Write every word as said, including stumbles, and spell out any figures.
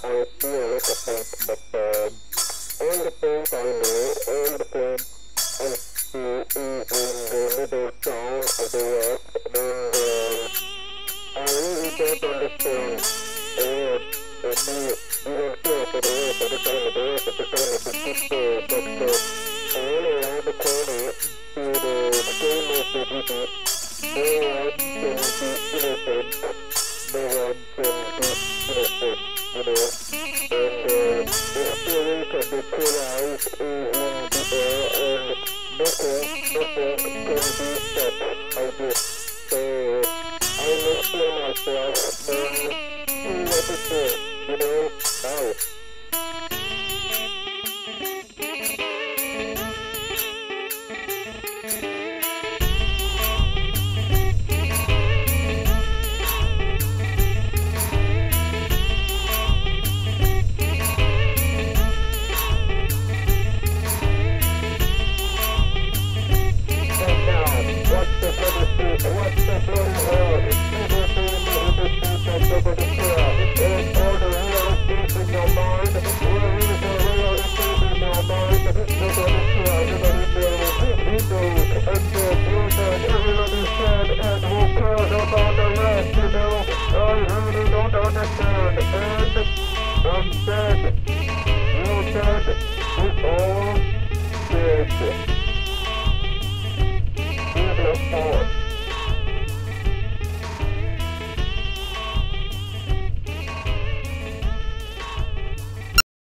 I feel like a punk, but um, all the things I know, all the things I see is in the middle town of the West, and uh, I really don't understand what it means. You don't care for the rest of the time, the rest of the time is a sister, but uh, all around the corner to the same as the visit, no one can be innocent, no one can be innocent, you know, and uh, the spirit of the pillars is in the air, and nothing, nothing can be stopped, I guess. So I must feel myself and see what it is, you know, now. I'm dead. You're dead. We're all dead.